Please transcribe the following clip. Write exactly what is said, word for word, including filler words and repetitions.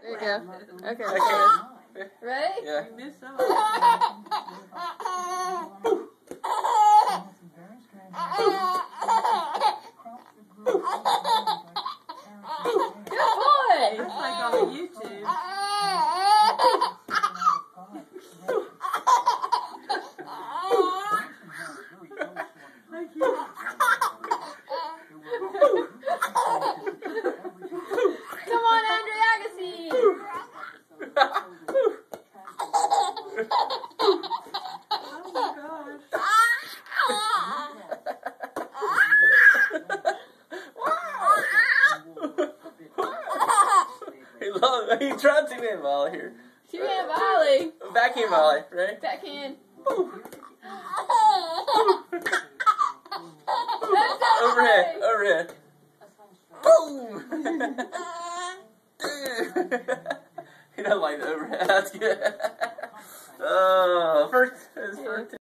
There you go. Okay. Okay. Ready? Yeah. You missed some. Good boy! That's like on YouTube. Thank you. Come on, Andre Agassi! Oh my gosh. He loves. He tried to man volley here. Two-hand volley. Backhand volley, right? Backhand. Overhead, overhead. Boom! He doesn't like the overhead. That's good. Oh, first, his first.